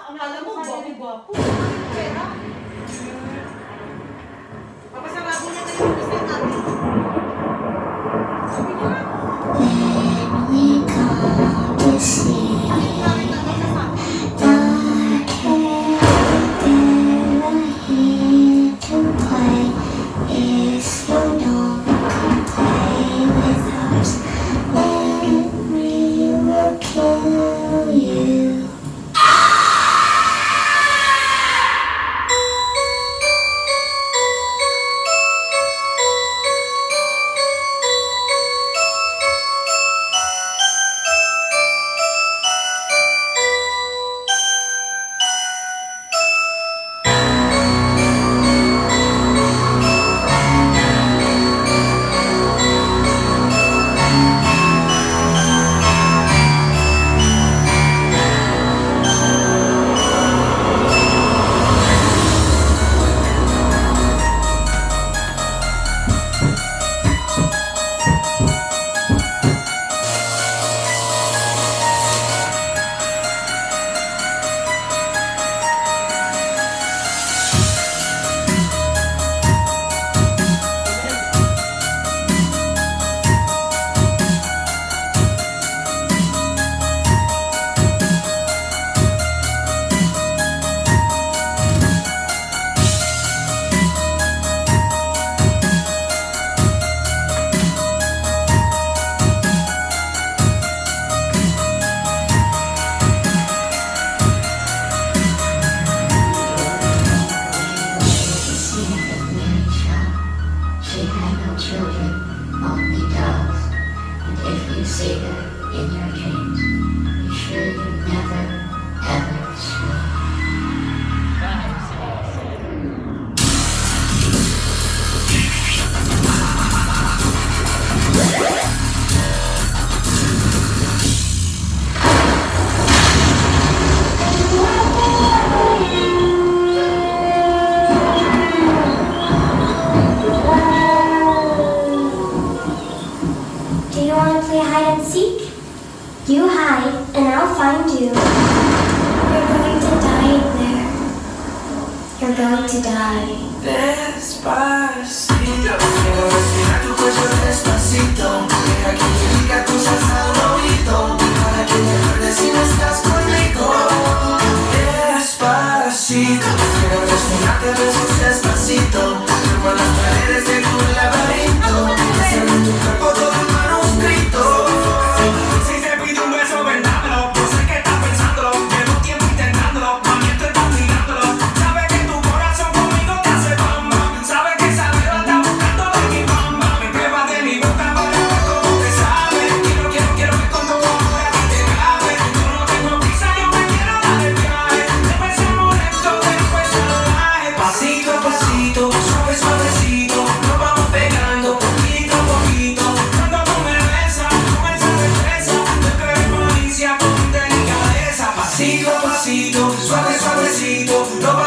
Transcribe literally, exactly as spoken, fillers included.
Akala mo, gwapo-gwapo. Ano pera? Papasarado niya na yung business natin. Sabi niya lang. When we come to see that everything here to play is you don't come play with us, then we will kill you. You hide, and I'll find you. You're going to die there. You're going to die. Despacito, quiero respirar tu cuello despacito. Deja que te diga cosas al oído, para que te acuerdes si no estás conmigo. Despacito, quiero respirarte a besos despacito. Como las paredes de tu laberinto, hacer en tu cuerpo todo el manuscrito. Suave, suavecito, no va